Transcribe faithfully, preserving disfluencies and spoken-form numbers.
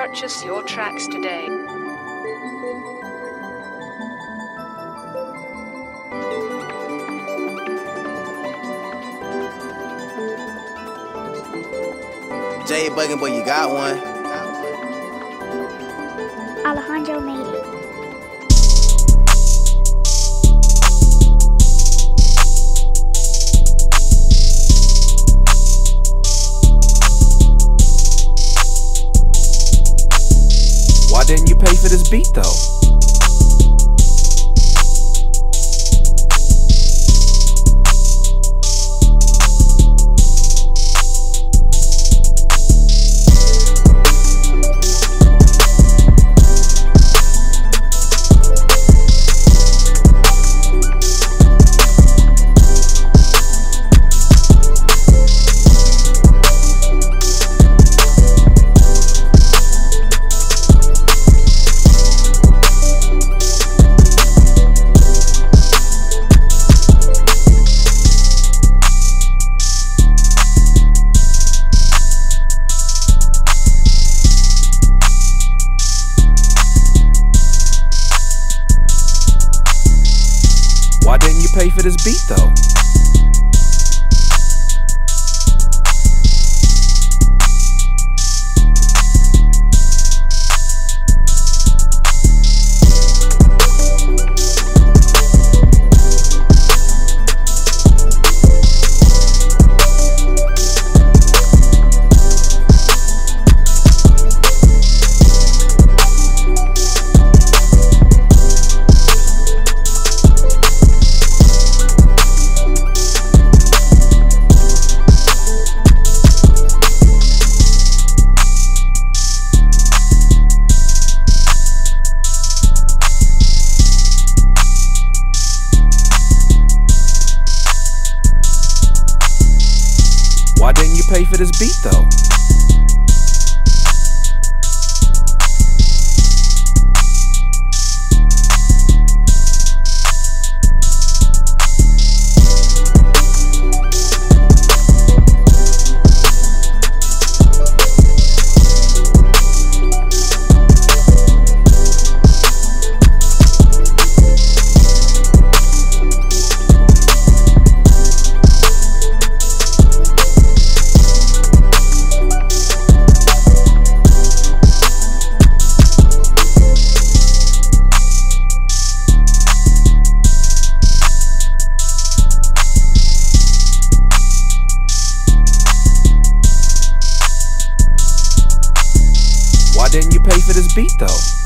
Purchase your tracks today. Jay Buggin', boy, you got one. Alejandro made it. Why didn't you pay for this beat though? Why didn't you pay for this beat though? Why didn't you pay for this beat though? Why didn't you pay for this beat though?